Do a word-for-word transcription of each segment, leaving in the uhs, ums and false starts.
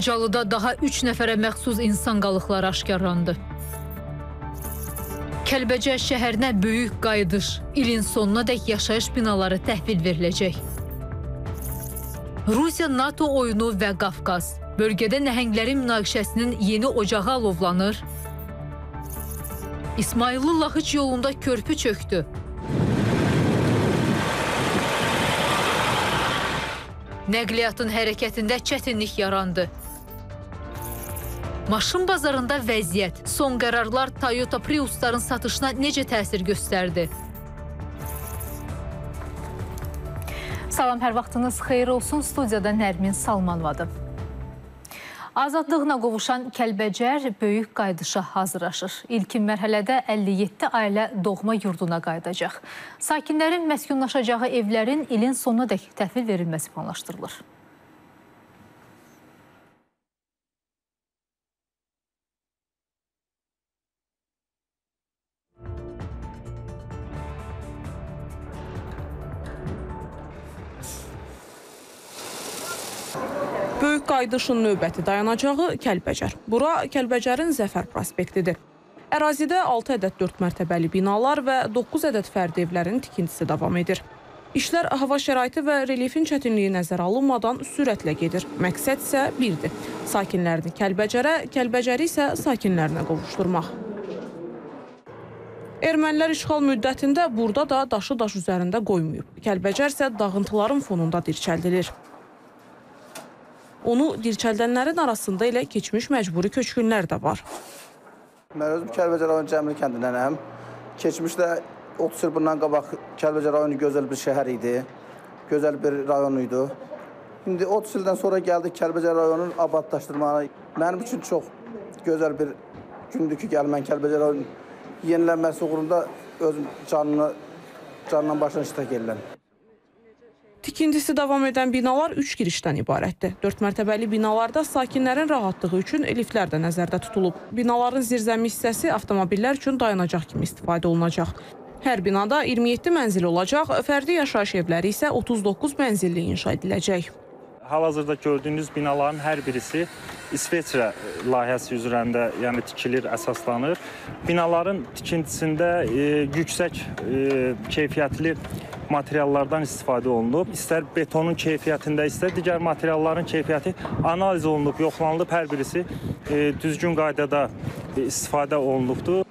Xocalıda daha üç nəfərə məxsus insan qalıqları aşkarlandı. Kəlbəcər şəhərinə böyük qayıdış. İlin sonuna dək yaşayış binaları təhvil veriləcək. Rusiya, NATO oyunu və Qafqaz. Bölgədə nəhənglərin münaqişəsinin yeni ocağı alovlanır. İsmayıllı Lahıç yolunda körpü çöktü. Nəqliyyatın hərəkətində çətinlik yarandı. Maşın bazarında vəziyyət. Son qərarlar Toyota Priusların satışına necə təsir göstərdi? Salam, hər vaxtınız xeyir olsun. Studiyada Nərmin Salmanovadır. Azadlığına qovuşan Kəlbəcər böyük qayıdışa hazırlaşır. İlkin mərhələdə əlli yeddi ailə doğma yurduna qayıdacaq. Sakinlərin məskunlaşacağı evlərin ilin sonuna dək təhvil verilməsi planlaşdırılır. Böyük qayıdışın növbəti dayanacağı Kəlbəcər. Bura Kəlbəcərin Zəfər prospektidir. Ərazidə altı ədəd dörd mərtəbəli binalar və doqquz ədəd fərdi evlərin tikintisi davam edir. İşlər hava şəraiti və relyefin çətinliyi nəzərə alınmadan sürətlə gedir. Məqsəd isə birdir: sakinlərini Kəlbəcərə, Kəlbəcəri isə sakinlərinə qovuşdurmaq. Ermənilər işğal müddətində burada da daşı daş üzərində qoymayıb. Kəlbəcər isə dağıntıların fonunda dirçəldilir. Onu dirçəldənlərin arasında elə keçmiş məcburi köçkünlər də var. Mən özüm Kəlbəcər rayonu Cəmil kəndindənəm. Keçmişdə otuz il bundan qabaq Kəlbəcər rayonu gözəl bir şəhər idi. Gözəl bir rayon idi. İndi otuz ildən sonra gəldik Kəlbəcər rayonunun abadlaşdırmağa. Mənim üçün çox gözəl bir gündür ki, gəlmən Kəlbəcər rayonunun yenilənməsi uğrunda özüm canını, canından başına iştirak edirəm. Tikintisi davam edən binalar üç girişdən ibarətdir. dörd mərtəbəli binalarda sakinlərin rahatlığı üçün liftlər də nəzərdə tutulub. Binaların zirzəmi hissəsi avtomobillər üçün dayanacaq kimi istifadə olunacaq. Hər binada iyirmi yeddi mənzil olacaq, fərdi yaşayış evləri isə otuz doqquz mənzilli inşa ediləcək. Hal-hazırda gördüyünüz binaların hər birisi İsveçrə layihəsi üzrəndə, yəni tikilir, əsaslanır. Binaların tikintisində e, yüksək e, keyfiyyətli materiallardan istifadə olunub. İstər betonun keyfiyyətində, istər digər materialların keyfiyyəti analiz olunub, yoxlanılıb, hər birisi e, düzgün qaydada e, istifadə olunubdur.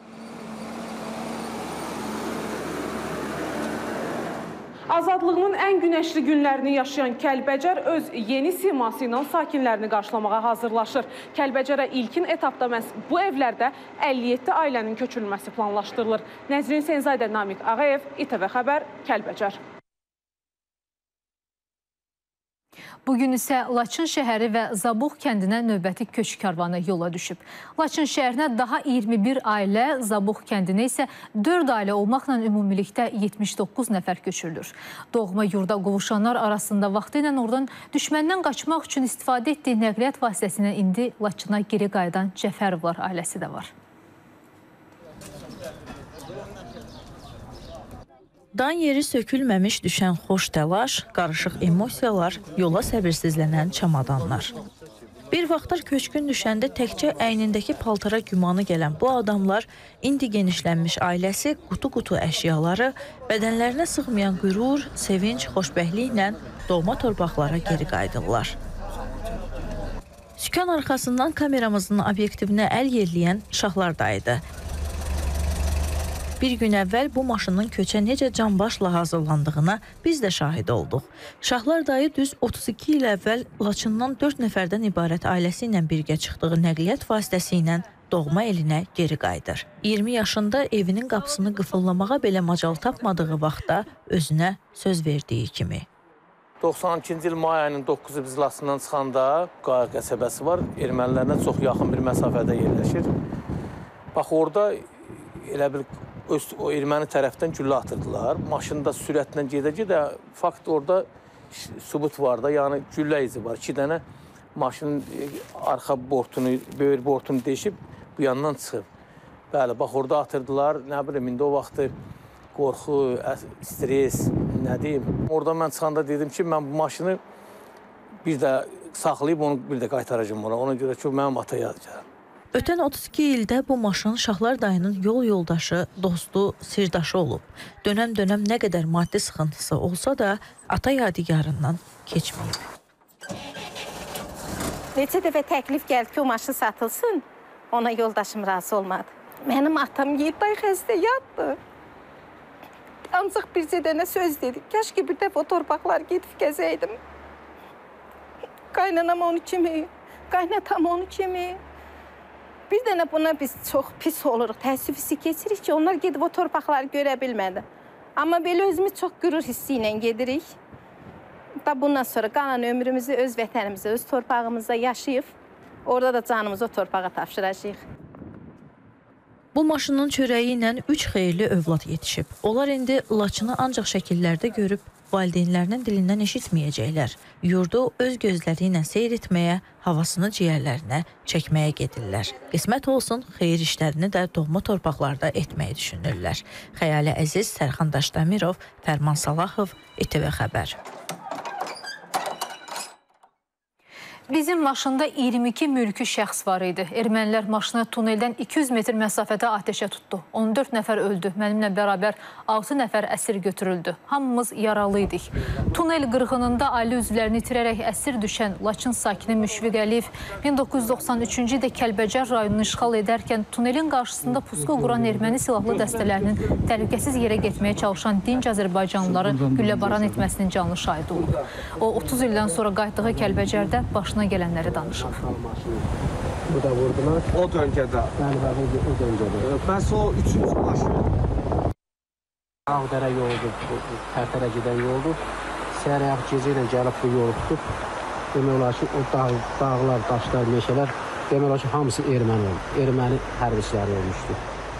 Azadlığının ən günəşli günlərini yaşayan Kəlbəcər öz yeni siması ilə sakinlərini qarşılamağa hazırlaşır. Kəlbəcərə ilkin etapda məhz bu evlərdə əlli yeddi ailənin köçürülməsi planlaşdırılır. Nəzrin Senzadə, Namiq Ağayev, İTV Xəbər, Kəlbəcər. Bugün isə Laçın şəhəri və Zabux kəndinə növbəti köç karvanı yola düşüb. Laçın şəhərinə daha iyirmi bir ailə, Zabux kəndinə isə dörd ailə olmaqla ümumilikdə yetmiş doqquz nəfər köçürülür. Doğma yurda qovuşanlar arasında vaxtı ilə oradan düşməndən qaçmaq üçün istifadə etdiyi nəqliyyat vasitəsilə indi Laçına geri qayıdan Cəfərovlar ailəsi də var. Dan yeri sökülməmiş düşən xoş təlaş, qarışıq emosiyalar, yola səbirsizlənən çamadanlar. Bir vaxtlar köçkün düşəndə təkcə əynindəki paltara gümanı gələn bu adamlar indi genişlənmiş ailəsi, qutu-qutu əşyaları, bədənlərinə sığmayan qürur, sevinç, xoşbəxtliklə doğma torpaqlara geri qayıdırlar. Sükan arxasından kameramızın obyektivinə əl yerləyən Şahlar dayıdır. Bir gün əvvəl bu maşının köçə necə canbaşla hazırlandığına biz də şahid olduq. Şahlar dayı düz otuz iki il əvvəl Laçından dörd nəfərdən ibarət ailəsi ilə birgə çıxdığı nəqliyyat vasitəsi ilə doğma elinə geri qayıdır. iyirmi yaşında evinin qapısını qıfıllamağa belə macal tapmadığı vaxtda özünə söz verdiyi kimi. doxsan ikinci il may ayının doqquzu biz Laçından çıxanda Qayıq qəsəbəsi var. Ermənilərlə çox yaxın bir məsafədə yerləşir. Bax, orada elə bir Öz, o erməni tərəfdən güllə atırdılar. Maşında sürətlə gedə-gedə fakt orada sübut var da, yəni güllə izi var. İki dənə maşının arxa bortunu, böyür bortunu deşib bu yandan çıxıb. Bəli, bax orada atırdılar. Nə bilim, indi o vaxtı qorxu, stres, nə deyim. Orada mən çıxanda dedim ki, mən bu maşını bir də saxlayıb onu bir də qaytaracağım ona. Ona görə ki, o mənim ata yadigarım. Ötən otuz iki ildə bu maşın Şahlar dayının yol yoldaşı, dostu, sirdaşı olub. Dönəm-dönəm nə qədər maddi sıxıntısı olsa da ata yadigarından keçməyib. Neçə dəfə təklif gəldi ki, o maşın satılsın, ona yoldaşım razı olmadı. Mənim atam yeddi ay xəstə yatdı. Ancaq bircə dənə söz dedi. Kəşki bir dəfə o torpaqlar gedib gəzəydim. Qaynanam onu kimi, qaynatam onu kimi. Bir dənə buna biz çox pis oluruq, təəssüfüsü keçirik ki, onlar gedib o torpaqları görə bilmədi. Amma belə özümüz çox qürur hissi ilə gedirik. Da bundan sonra qalan ömrümüzü öz vətənimizə, öz torpağımıza yaşayıb, orada da canımızı o torpağa tapşıracağıq. Bu maşının çörəyi ilə üç xeyirli övlad yetişib. Onlar indi Laçını ancaq şəkillərdə görüb, valideynlərinin dilindən eşitməyəcəklər. Yurdu öz gözləri ilə seyr etməyə, havasını ciyərlərinə çəkməyə gedirlər. Qismət olsun, xeyir işlərini də doğma torpaqlarda etməyi düşünürlər. Xəyali Əziz, Sərxan Daşdəmirov, Fərman Salahov, İ T V Xəbər. Bizim maşında iyirmi iki mülki şəxs var idi. Ermənilər maşını tuneldən iki yüz metr məsafədə ateşə tutdu. on dörd nəfər öldü. Mənimlə bərabər altı nəfər əsir götürüldü. Hamımız yaralı idik. Tunel qırğınında ailə üzvlərini itirərək əsir düşən Laçın sakini Müşfiq Əliyev min doqquz yüz doxsan üçüncü ildə Kəlbəcər rayonunu işğal edərkən tunelin qarşısında puska quran erməni silahlı dəstələrinin təhlükəsiz yerə getməyə çalışan dinc Azərbaycanlıları gülləbaran etməsinin canlı şahidi olub. O otuz ildən sonra qayıtdığı Kəlbəcərdə başına gələnləri danışıb. Bu da vurdular. O döngədə. Bəli, bəli, o döngədə. Bəs o üçüncü maşın Ağdərə yoldur, Tərtərə gedən yoldur. Səhər ayaq gecə ilə gəlib bu yolu tutub. Demək olar ki, o dağ, dağlar, daşlar, meşələr demək olar ki, hamısı erməni oldu. Erməni hərbiçiləri olmuşdu.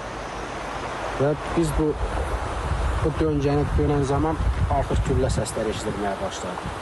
Və biz bu bu döngəni dönən zaman artıq güllə səsləri eşidilməyə başladı.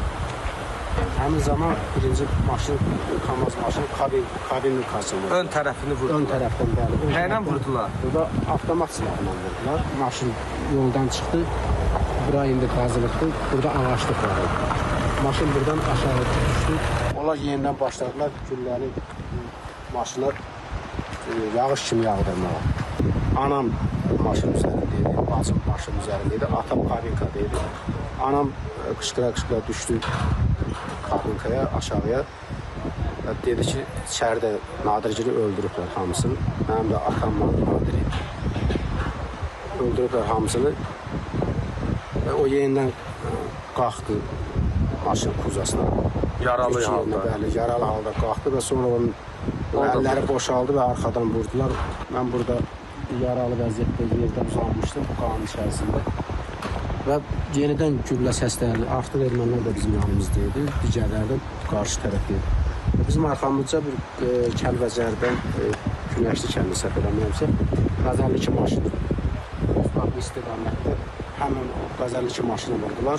Həmin zaman birinci maşın, Kamaz maşını kabin, kabin kasını. Ön tərəfini vurdular. Ön tərəfdən bəli. Nəylə vurdular? Burada avtomat silahla vurdular. Maşın yoldan çıxdı. Bura indi qazılıqdı. Burada ağaçlıq var. Maşın buradan aşağı düşdü. Onlar yenidən başladılar gülləni maşına yağış kimi yağdırmağa. Anam maşın üzərindeydi, bacım maşın üzərindeydi, atam kabinkadaydı. Anam qışqıra-qışqıra düşdü kabinkaya, aşağıya. Dedi ki, içəridə Nadirgili öldürüblər hamısını. Mənim də atam Nadiri. Öldürüblər hamısını. O yenidən qalxdı maşın kuzasına. Yaralı halda. Bəli, yaralı halda qalxdı və sonra onun əlləri boşaldı və arxadan vurdular. Mən burada yaralı vəziyyətdə yerdə uzanmışdım qanın içərisində. Və yenidən güllə səsləri, artıq ermənilər də bizim yanımızdaydı, digərlərdən qarşı tərəfdəydi. Bizim arxamızca bir e, Kəlbəcərdən e, Günəşli kəndi səhv eləməyəmsə, Qəzəlli iki maşını bu istiqamətdə həmin Qəzəlli iki maşını vurdular.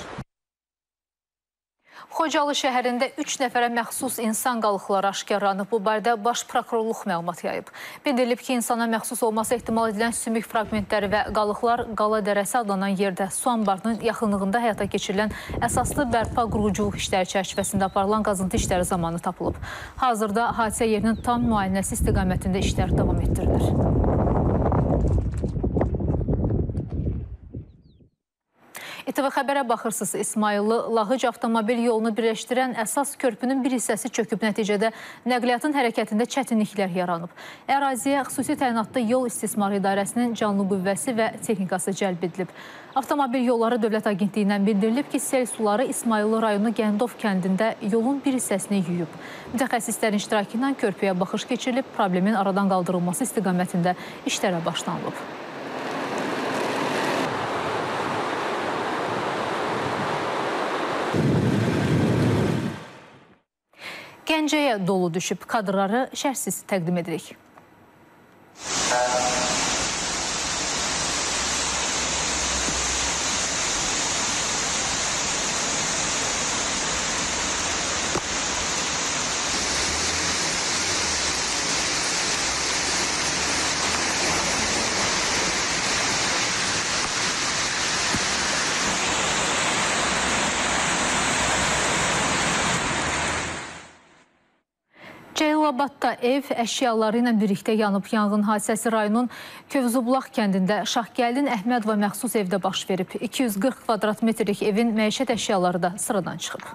Xocalı şəhərində üç nəfərə məxsus insan qalıqları aşkarlanıb. Bu barədə Baş Prokurorluq məlumat yayıb. Bildirilib ki, insana məxsus olması ehtimal edilən sümük fraqmentləri və qalıqlar Qala Dərəsi adlanan yerdə su anbarının yaxınlığında həyata keçirilən əsaslı bərpa quruculuq işləri çərçivəsində aparılan qazıntı işləri zamanı tapılıb. Hazırda hadisə yerinin tam müayinəsi istiqamətində işlər davam etdirilir. İ T V Xəbərə baxırsınız. İsmayıllı Lahıc avtomobil yolunu birləşdirən əsas körpünün bir hissəsi çöküb. Nəticədə nəqliyyatın hərəkətində çətinliklər yaranıb. Əraziyə xüsusi təyinatlı yol istismar idarəsinin canlı qüvvəsi və texnikası cəlb edilib. Avtomobil Yolları Dövlət Agentliyindən bildirilib ki, sel suları İsmayıllı rayonu Gəndov kəndində yolun bir hissəsini yuyub. Mütəxəssislərin iştirakı ilə körpüyə baxış keçirilib, problemin aradan qaldırılması istiqamətində işlərə başlanılıb. Gəncəyə dolu düşüb. Kadrları şərhsiz təqdim edirik. Sabirabadda ev əşyaları ilə birlikdə yanıb. Yanğın hadisəsi rayonun Kövzubulaq kəndində Şahgəldin Əhmədova məxsus evdə baş verib. iki yüz qırx kvadrat metrlik evin məişət əşyaları da sıradan çıxıb.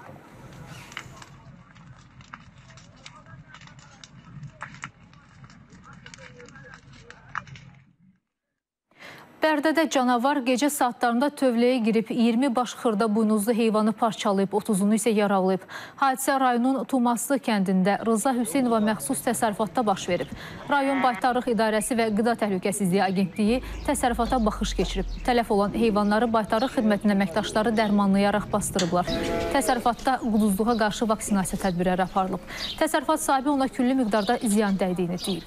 Bərdədə canavar gecə saatlarında tövləyə girib iyirmi baş xırda buynuzlu heyvanı parçalayıb, otuzunu isə yaralayıb. Hadisə rayonun Tumaslı kəndində Rıza Hüseynova məxsus təsərrüfatda baş verib. Rayon Baytarlıq İdarəsi və Qida Təhlükəsizliyi Agentliyi təsərrüfata baxış keçirib. Tələf olan heyvanları Baytarlıq xidmətinin əməkdaşları dərmanlayaraq bastırıblar. Təsərrüfatda quduzluğa qarşı vaksinasiya tədbirləri aparılıb. Təsərrüfat sahibi ona külli miqdarda ziyan dəydiyini deyib.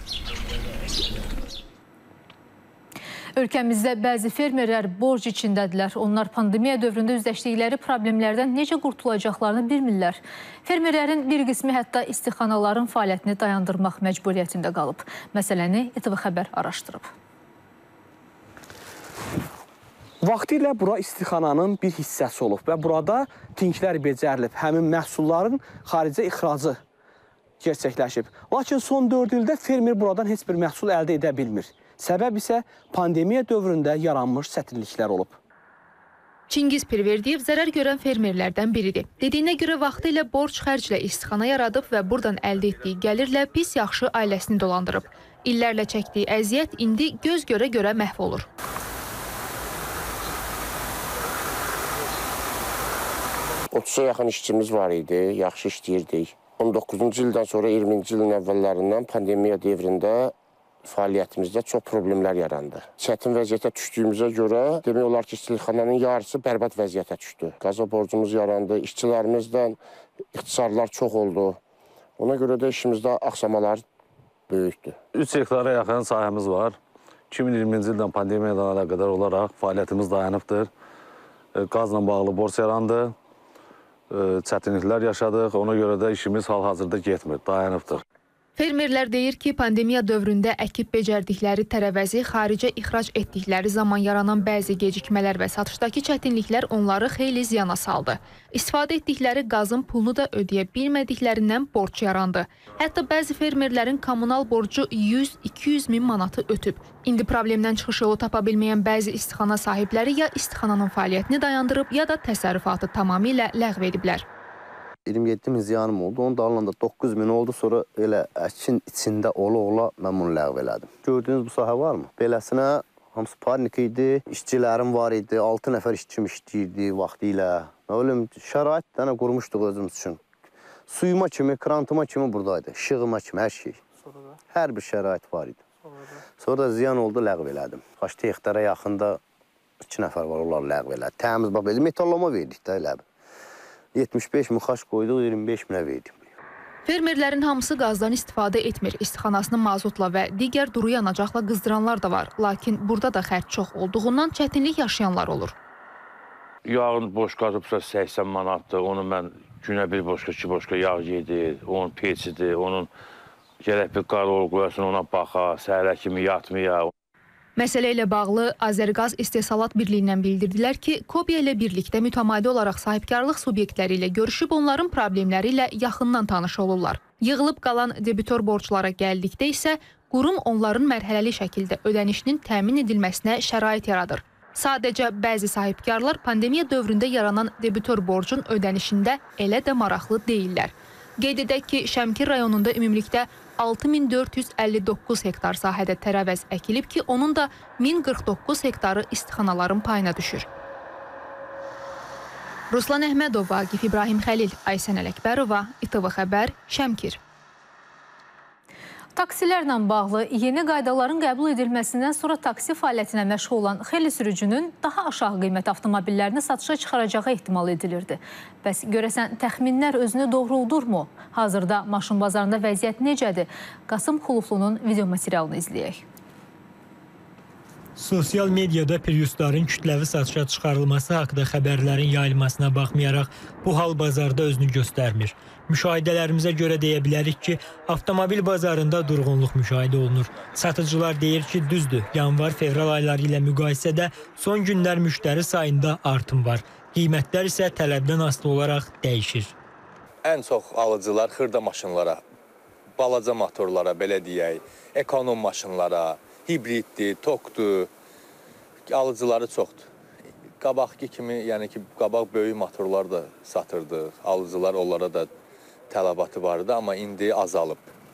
Ölkəmizdə bəzi fermerlər borc içindədirlər. Onlar pandemiya dövründə üzləşdikləri problemlərdən necə qurtulacaqlarını bilmirlər. Fermerlərin bir qismi hətta istixanaların fəaliyyətini dayandırmaq məcburiyyətində qalıb. Məsələni İ T V Xəbər araşdırıb. Vaxtilə bura istixananın bir hissəsi olub və burada tinklər becərilib. Həmin məhsulların xaricə ixracı gerçəkləşib. Lakin son dörd ildə fermer buradan heç bir məhsul əldə edə bilmir. Səbəb isə pandemiya dövründə yaranmış çətinliklər olub. Çingiz Pirverdiyev zərər görən fermerlərdən biridir. Dediyinə görə vaxtı ilə borc xərclə istixana yaradıb və buradan əldə etdiyi gəlirlə pis yaxşı ailəsini dolandırıb. İllərlə çəkdiyi əziyyət indi göz görə görə məhv olur. otuza yaxın işçimiz var idi, yaxşı işləyirdik. on doqquzuncu ildən sonra iyirminci ilin əvvəllərindən pandemiya devrində fəaliyyətimizdə çox problemlər yarandı. Çətin vəziyyətə düşdüyümüzə görə demək olar ki, istixananın yarısı bərbad vəziyyətə düşdü. Qaza borcumuz yarandı, işçilərimizdən ixtisarlar çox oldu. Ona görə də işimizdə axsamalar böyükdür. üç hektara yaxın sahəmiz var. iki min iyirminci ildən pandemiyadan əlaqədar olaraq fəaliyyətimiz dayanıbdır. Qazla bağlı borc yarandı, çətinliklər yaşadıq. Ona görə də işimiz hal-hazırda getmir, dayanıbdır. Fermerlər deyir ki, pandemiya dövründə əkib becərdikləri tərəvəzi xaricə ixrac etdikləri zaman yaranan bəzi gecikmələr və satışdakı çətinliklər onları xeyli ziyana saldı. İstifadə etdikləri qazın pulunu da ödəyə bilmədiklərindən borc yarandı. Hətta bəzi fermerlərin kommunal borcu yüz iki yüz min manatı ötüb. İndi problemdən çıxış yolu tapa bilməyən bəzi istixana sahibləri ya istixananın fəaliyyətini dayandırıb, ya da təsərrüfatı tamamilə ləğv ediblər. iyirmi yeddi min ziyanım oldu. Onun dalında doqquz min oldu. Sonra elə əkin içində ola-ola mən bunu ləğv elədim. Gördüyünüz bu sahə varmı? Beləsinə hamısı parnik idi. İşçilərim var idi. altı nəfər işçim işləyirdi vaxtı ilə. Nə bilim, şərait dənə qurmuşduq özümüz üçün. Suyuma kimi, krantıma kimi buradaydı. İşığıma kimi, hər şey. Hər bir şərait var idi. Sonra da ziyan oldu, ləğv elədim. Kaçtı hektara yaxında iki nəfər var, onlar ləğv elədi. Təmiz, bax, belə metallama verdik də elə. yetmiş beş min xaç qoyduq, iyirmi beş minə verdim. Fermerlərin hamısı qazdan istifadə etmir. İstixanasını mazotla və digər duru yanacaqla qızdıranlar da var. Lakin burada da xərc çox olduğundan çətinlik yaşayanlar olur. Yağın boş qatıbsa səksən manatdır. Onu mən günə bir boşqa, iki boşqa yağ yedir. Onun peçidir, onun gərək bir qarol qoyasın, ona baxa, səhərə kimi yatmaya. Məsələ ilə bağlı Azərqaz İstehsalat Birliyindən bildirdilər ki, Kobiya ilə birlikdə mütəmadi olaraq sahibkarlıq subyektləri ilə görüşüb onların problemləri ilə yaxından tanış olurlar. Yığılıb qalan debitor borclara gəldikdə isə qurum onların mərhələli şəkildə ödənişinin təmin edilməsinə şərait yaradır. Sadəcə bəzi sahibkarlar pandemiya dövründə yaranan debitor borcun ödənişində elə də maraqlı deyirlər. Qeyd edək ki, Şəmkir rayonunda ümumilikdə altı min dörd yüz əlli doqquz hektar sahədə tərəvəz əkilib ki, onun da min qırx doqquz hektarı istixanaların payına düşür. Ruslan Əhmədov, Vaqif İbrahim Xəlil, Aysən Ələkbərova, İ T V Xəbər, Şəmkir. Taksilərlə bağlı yeni qaydaların qəbul edilməsindən sonra taksi fəaliyyətinə məşğul olan xeyli sürücünün daha aşağı qiymət avtomobillərini satışa çıxaracağı ehtimal edilirdi. Bəs görəsən təxminlər özünü doğruldurmu? Hazırda maşın bazarında vəziyyət necədir? Qasım Xuluflunun video materialını izləyək. Sosial mediada Priusların kütləvi satışa çıxarılması haqqında xəbərlərin yayılmasına baxmayaraq bu hal bazarda özünü göstərmir. Müşahidələrimizə görə deyə bilərik ki, avtomobil bazarında durğunluq müşahidə olunur. Satıcılar deyir ki, düzdür, yanvar-fevral ayları ilə müqayisədə son günlər müştəri sayında artım var. Qiymətlər isə tələbdən asılı olaraq dəyişir. Ən çox alıcılar xırda maşınlara balaca motorlara, belə deyək, ekonom maşınlara, hibriddir, tokdur, alıcıları çoxdur. Qabaqki kimi, yəni ki, qabaq böyük motorlar da satırdı, alıcılar onlara da tələbatı vardı, amma indi azalıb.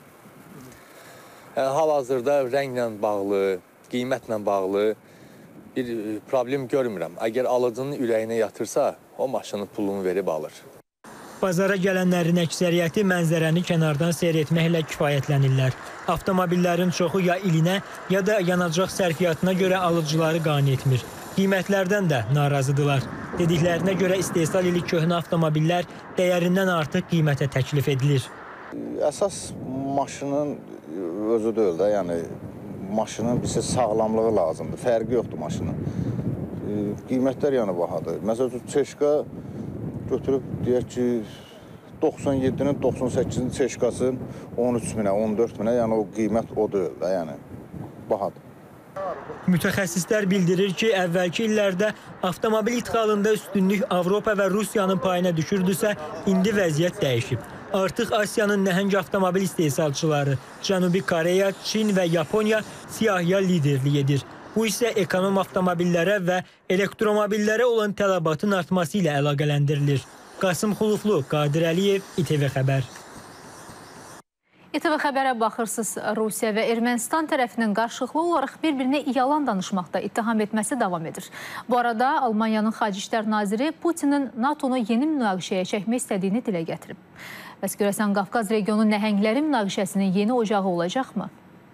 Hal-hazırda rənglə bağlı, qiymətlə bağlı bir problem görmürəm. Əgər alıcının ürəyinə yatırsa, o maşının pulunu verib alır. Bazara gələnlərin əksəriyyəti mənzərəni kənardan seyr etməklə kifayətlənirlər. Avtomobillərin çoxu ya ilinə, ya da yanacaq sərfiyyatına görə alıcıları qane etmir. Qiymətlərdən də narazıdırlar. Dediklərinə görə istehsal ili köhnə avtomobillər dəyərindən artıq qiymətə təklif edilir. Əsas maşının özü deyil də, yəni maşının bizə sağlamlığı lazımdır. Fərqi yoxdur maşının. Qiymətlər yəni bahadır. Məsələn, Çeşka götürüb deyək ki, doxsan yeddinin doxsan səkkizinin Çeşkası on üç minə, on dörd minə, yəni o qiymət o deyil də, yəni bahadır. Mütəxəssislər bildirir ki, əvvəlki illərdə avtomobil ixalında üstünlük Avropa və Rusiyanın payına düşürdüsə, indi vəziyyət dəyişib. Artıq Asiyanın nəhəng avtomobil istehsalçıları Cənubi Koreya, Çin və Yaponiya siyahıya liderlik edir. Bu isə ekonom avtomobillərə və elektromobillərə olan tələbatın artması ilə əlaqələndirilir. Qasım Xuluflu, Qadir Əliyev, İTV Xəbər. İTV Xəbərə baxırsınız. Rusiya və Ermənistan tərəfinin qarşılıqlı olaraq bir-birinə yalan danışmaqda ittiham etməsi davam edir. Bu arada Almaniyanın Xarici İşlər Naziri Putinin NATOnu yeni münaqişəyə çəkmək istədiyini dilə gətirib. Bəs görəsən Qafqaz regionu nəhəngləri münaqişəsinin yeni ocağı olacaqmı?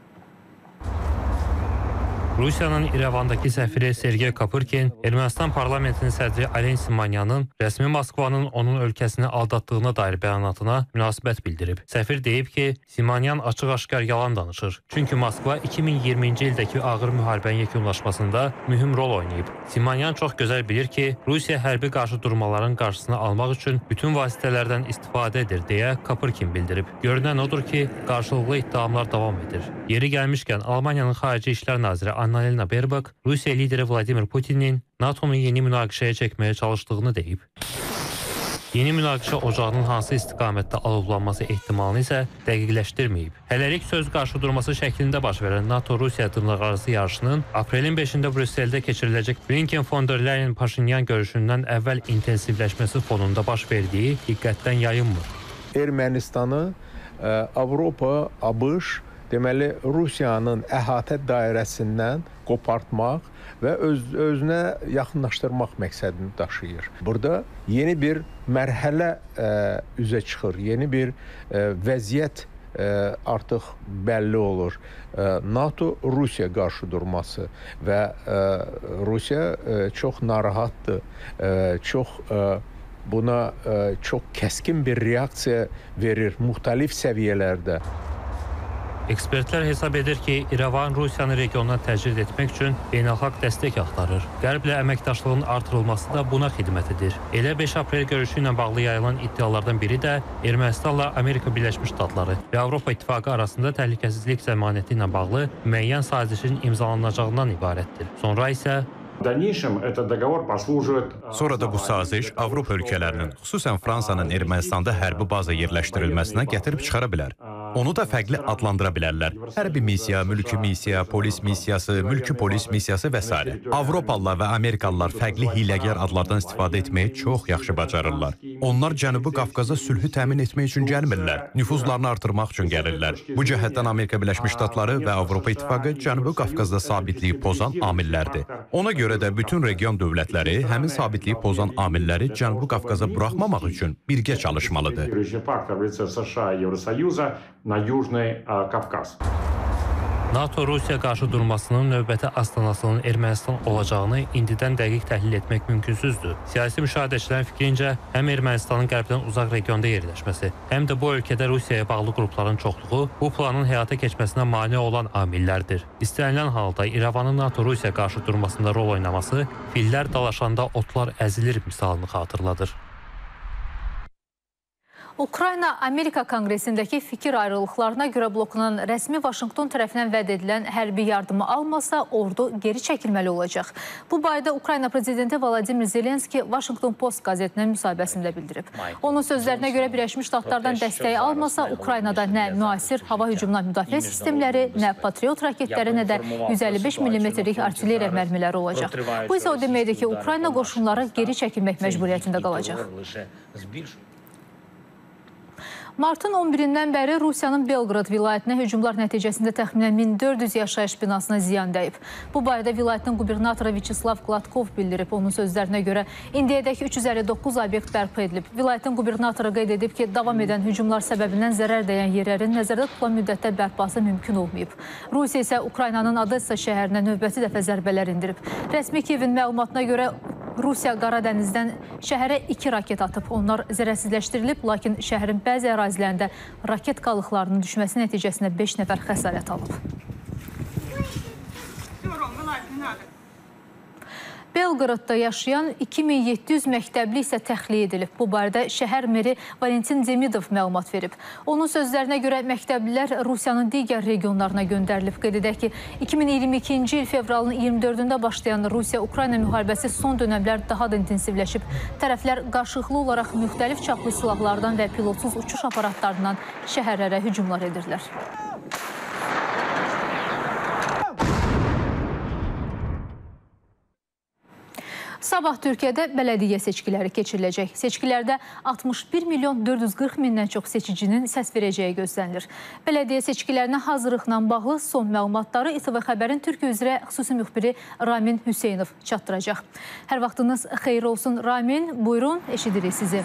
Rusiyanın İrəvandakı səfiri Sergey Kapırkin Ermənistan parlamentinin sədri Alen Simonyanın rəsmi Moskvanın onun ölkəsini aldatdığına dair bəyanatına münasibət bildirib. Səfir deyib ki, Simonyan açıq-aşkar yalan danışır. Çünki Moskva iki min iyirminci ildəki ağır müharibənin yekunlaşmasında mühüm rol oynayıb. Simonyan çox gözəl bilir ki, Rusiya hərbi qarşı durmaların qarşısını almaq üçün bütün vasitələrdən istifadə edir, deyə Kapırkin bildirib. Görünən odur ki, qarşılıqlı ittihamlar davam edir. Yeri gəlmişkən Almaniyanın Xarici İşlər Naziri Annalena Baerbock, Rusiya lideri Vladimir Putinin NATOnu yeni münaqişəyə çəkməyə çalışdığını deyib. Yeni münaqişə ocağının hansı istiqamətdə alovlanması ehtimalını isə dəqiqləşdirməyib. Hələlik söz qarşıdurması şəklində baş verən NATO-Rusiya dırnaqarası yarışının aprelin beşində Brüsseldə keçiriləcək Blinken von der Leyen Paşinyan görüşündən əvvəl intensivləşməsi fonunda baş verdiyi diqqətdən yayınmır. Ermənistanı Avropa, ABŞ deməli, Rusiyanın əhatə dairəsindən qopartmaq və öz, özünə yaxınlaşdırmaq məqsədini daşıyır. Burada yeni bir mərhələ ə, üzə çıxır, yeni bir ə, vəziyyət ə, artıq bəlli olur. Ə, NATO-Rusiya qarşıdurması və ə, Rusiya ə, çox narahatdır, ə, çox ə, buna ə, çox kəskin bir reaksiya verir müxtəlif səviyyələrdə. Ekspertlər hesab edir ki, İrəvan Rusiyanı regionuna təcrid etmək üçün beynəlxalq dəstək axtarır. Qərblə əməkdaşlığın artırılması da buna xidmət edir. Elə beş aprel görüşü ilə bağlı yayılan iddialardan biri də Ermənistanla Amerika Birləşmiş Ştatları və Avropa İttifaqı arasında təhlükəsizlik zəmanəti ilə bağlı müəyyən sazişin imzalanacağından ibarətdir. Sonra isə Sonra da bu saziş Avropa ölkələrinin, xüsusən Fransanın Ermənistanda hərbi baza yerləşdirilməsinə gətirib çıxara bilər. Onu da fərqli adlandıra bilərlər. Hərbi missiya, mülki missiya, polis missiyası, mülki polis missiyası və s. Avropalılar və Amerikalılar fərqli hiləgər adlardan istifadə etməyi çox yaxşı bacarırlar. Onlar Cənubi Qafqaza sülhü təmin etmək üçün gəlmirlər, nüfuzlarını artırmaq üçün gəlirlər. Bu cəhətdən Amerika Birləşmiş Ştatları və Avropa İttifaqı Cənubi Qafqazda sabitliyi pozan amillərdir. Ona görə də bütün region dövlətləri həmin sabitliyi pozan amilləri Cənubi Qafqaza buraxmamaq üçün birgə çalışmalıdır. NATO-Rusiya qarşıdurmasının növbəti astanasının Ermənistan olacağını indidən dəqiq təhlil etmək mümkünsüzdür. Siyasi müşahidəçilərin fikrincə, həm Ermənistanın qərbdən uzaq regionda yerləşməsi, həm də bu ölkədə Rusiyaya bağlı qrupların çoxluğu bu planın həyata keçməsinə mane olan amillərdir. İstənilən halda İrəvanın NATO-Rusiya qarşıdurmasında rol oynaması fillər dalaşanda otlar əzilir misalını xatırladır. Ukrayna-Amerika Konqresindəki fikir ayrılıqlarına görə bloklanan rəsmi Vaşinqton tərəfindən vəd edilən hərbi yardımı almasa, ordu geri çəkilməli olacaq. Bu barədə Ukrayna prezidenti Vladimir Zelenski Washington Post qəzetinə müsahibəsində bildirib. Onun sözlərinə görə Birləşmiş Ştatlardan dəstəyi almasa, Ukraynada nə müasir hava hücumuna müdafiə sistemləri, nə Patriot raketləri, nə də yüz əlli beş millimetrlik artilleriya mərmiləri olacaq. Bu isə o deməkdir ki, Ukrayna qoşunları geri çəkilmək məcburiyyətində qalacaq. Martın on birindən bəri Rusiyanın Belqrad vilayətinə hücumlar nəticəsində təxminən min dörd yüz yaşayış binasına ziyan dəyib. Bu barədə vilayətin qubernatoru Vyacheslav Gladkov bildirib. Onun sözlərinə görə indiyədək üç yüz əlli doqquz obyekt bərpa edilib. Vilayətin qubernatoru qeyd edib ki, davam edən hücumlar səbəbindən zərər dəyən yerlərin nəzərdə tutulan müddətdə bərpası mümkün olmayıb. Rusiya isə Ukraynanın Odessa şəhərinə növbəti dəfə zərbələr indirib. Rəsmi Kiyevin məlumatına görə Rusiya Qara Dənizdən şəhərə iki raket atıb. Onlar zərərsizləşdirilib, lakin şəhərin bəzi ərazilərində raket qalıqlarının düşməsi nəticəsində beş nəfər xəsarət alıb. Belqradda yaşayan iki min yeddi yüz məktəbli isə təxliyə edilib. Bu barədə şəhər meri Valentin Demidov məlumat verib. Onun sözlərinə görə məktəblilər Rusiyanın digər regionlarına göndərilib. Qeyd edək ki, iki min iyirmi ikinci il fevralın iyirmi dördündə başlayan Rusiya-Ukrayna müharibəsi son dönəmlər daha da intensivləşib. Tərəflər qarşılıqlı olaraq müxtəlif çaplı silahlardan və pilotsuz uçuş aparatlarından şəhərlərə hücumlar edirlər. Sabah Türkiyədə bələdiyyə seçkiləri keçiriləcək. Seçkilərdə altmış bir milyon dörd yüz qırx mindən çox seçicinin səs verəcəyi gözlənilir. Bələdiyyə seçkilərinə hazırlıqla bağlı son məlumatları İ T V Xəbərin Türkiyə üzrə xüsusi müxbiri Ramin Hüseynov çatdıracaq. Hər vaxtınız xeyir olsun Ramin. Buyurun, eşidirik sizi.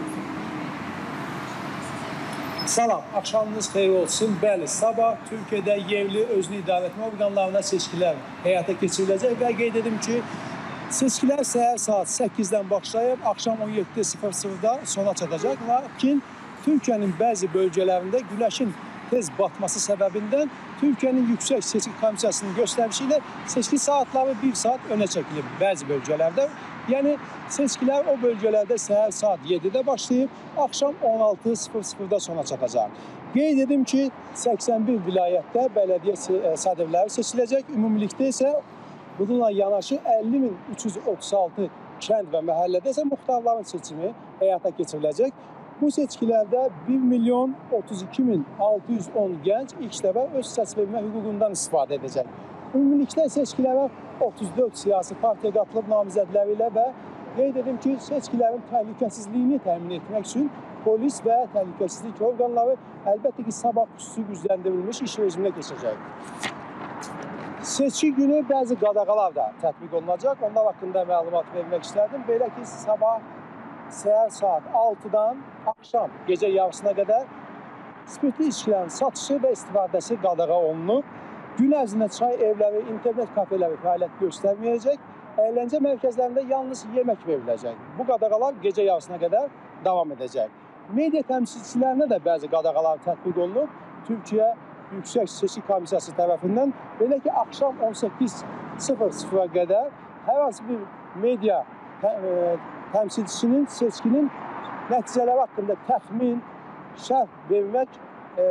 Salam, axşamınız xeyir olsun. Bəli, sabah Türkiyədə yerli özünü idarəetmə orqanlarına seçkilər həyata keçiriləcək və qeyd edim ki, seçkilər səhər saat səkkizdən başlayıb, axşam on yeddi sıfır sıfırda sona çatacaq. Lakin Türkiyənin bəzi bölgələrində günəşin tez batması səbəbindən Türkiyənin Yüksək Seçki Komissiyasının göstərişi ilə seçki saatları bir saat önə çəkilib bəzi bölgələrdə. Yəni, seçkilər o bölgələrdə səhər saat yeddidə başlayıb, axşam on altı sıfır sıfırda sona çatacaq. Qeyd edim ki, səksən bir vilayətdə bələdiyyə sədrləri seçiləcək, ümumilikdə isə bununla yanaşı əlli min üç yüz otuz altı kənd və məhəllədə isə muxtarların seçimi həyata keçiriləcək. Bu seçkilərdə bir milyon otuz iki min altı yüz on gənc ilk dəfə öz səs vermə hüququndan istifadə edəcək. Ümumilikdə seçkilərə otuz dörd siyasi partiya qatılıb namizədləri ilə və qeyd edim ki, seçkilərin təhlükəsizliyini təmin etmək üçün polis və təhlükəsizlik orqanları əlbəttə ki, sabah xüsusi gücləndirilmiş iş rejiminə keçəcək. Seçki günü bəzi qadağalar da tətbiq olunacaq. Onlar haqqında məlumat vermək istərdim. Belə ki, sabah səhər saat altıdan axşam gecə yarısına qədər spirtli içkilərin satışı və istifadəsi qadağa olunub. Gün ərzində çay evləri, internet kafeləri fəaliyyət göstərməyəcək. Əyləncə mərkəzlərində yalnız yemək veriləcək. Bu qadağalar gecə yarısına qədər davam edəcək. Media təmsilçilərinə də bəzi qadağalar tətbiq olunub. Türkiyə Yüksək Seçki Komissiyası tərəfindən belə ki, axşam on səkkiz sıfır sıfıra qədər hər hansı bir media təmsilçisinin seçkinin nəticələri haqqında təxmin, şərh vermək, e,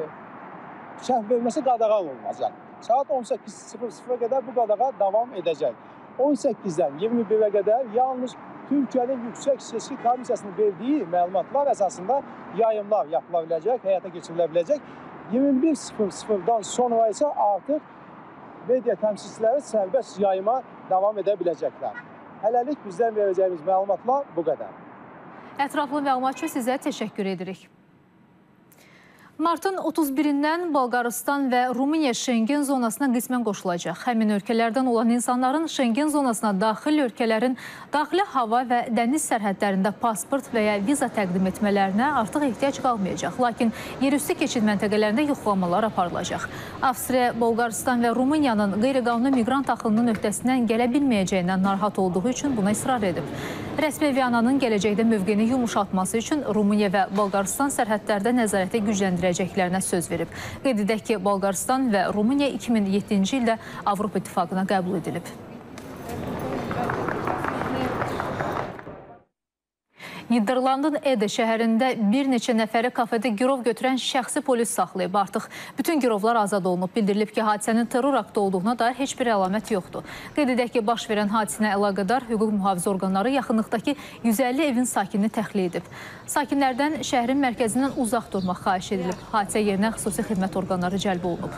şərh verməsi qadağan olunacaq. Saat on səkkiz sıfır sıfıra qədər bu qadağa davam edəcək. on səkkizdən iyirmi birə qədər yalnız Türkiyənin Yüksək Seçki Komissiyasının verdiyi məlumatlar əsasında yayımlar yapıla biləcək, həyata keçirilə biləcək. iyirmi bir sıfır sıfırdan sonra isə artıq media təmsilçiləri sərbəst yayıma davam edə biləcəklər. Hələlik bizdən verəcəyimiz məlumatlar bu qədər. Ətraflı məlumat üçün sizə təşəkkür edirik. Martın otuz birindən Bolqarıstan və Rumıniya Şengen zonasına qismən qoşulacaq. Həmin ölkələrdən olan insanların Şengen zonasına daxil ölkələrin daxili hava və dəniz sərhədlərində pasport və ya viza təqdim etmələrinə artıq ehtiyac qalmayacaq. Lakin yerüstü keçid məntəqələrində yoxlamalar aparılacaq. Avstriya, Bolqarıstan və Rumıniyanın qeyri-qanuni miqrant axınının öhdəsindən gələ bilməyəcəyindən narahat olduğu üçün buna israr edib. Rəsmi Viyananın gələcəkdə mövqeyini yumuşatması üçün Rumıniya və Bolqarıstan sərhədlərdə nəzarəti gücləndirəcəklərinə söz verib. Qeyd edək ki, Bolqarıstan və Rumıniya iki min yeddinci ildə Avropa İttifaqına qəbul edilib. Niderlandın Ede şəhərində bir neçə nəfəri kafedə girov götürən şəxsi polis saxlayıb. Artıq bütün girovlar azad olunub. Bildirilib ki, hadisənin terror aktı olduğuna dair heç bir əlamət yoxdur. Qeyd edək ki, baş verən hadisinə əlaqədar hüquq mühafizə orqanları yaxınlıqdakı yüz əlli evin sakinini təxliyə edib. Sakinlərdən şəhərin mərkəzindən uzaq durmaq xahiş edilib. Hadisə yerinə xüsusi xidmət orqanları cəlb olunub.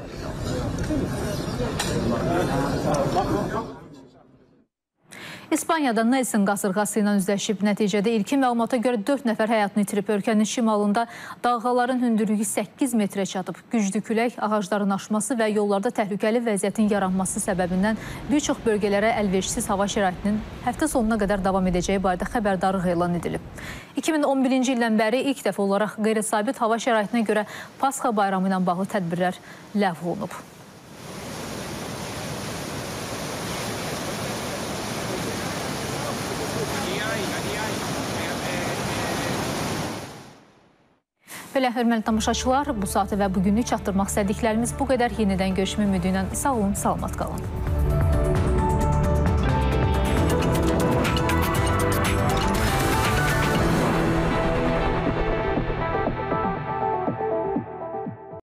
İspaniyada Nelson qasırğası ilə üzləşib. Nəticədə ilkin məlumata görə dörd nəfər həyatını itirib. Ölkənin şimalında dalğaların hündürlüyü səkkiz metrə çatıb. Güclü külək, ağacların aşması və yollarda təhlükəli vəziyyətin yaranması səbəbindən bir çox bölgələrə əlverişsiz hava şəraitinin həftə sonuna qədər davam edəcəyi barədə xəbərdarlıq elan edilib. iki min on birinci ildən bəri ilk dəfə olaraq qeyri-sabit hava şəraitinə görə Pasxa bayramı ilə bağlı tədbirlər ləğv olunub. Belə, hörmətli tamaşaçılar, bu saatı və bugünlük çatdırmaq istədiklərimiz bu qədər. Yenidən görüşmək ümidi ilə sağ olun, salamat qalın.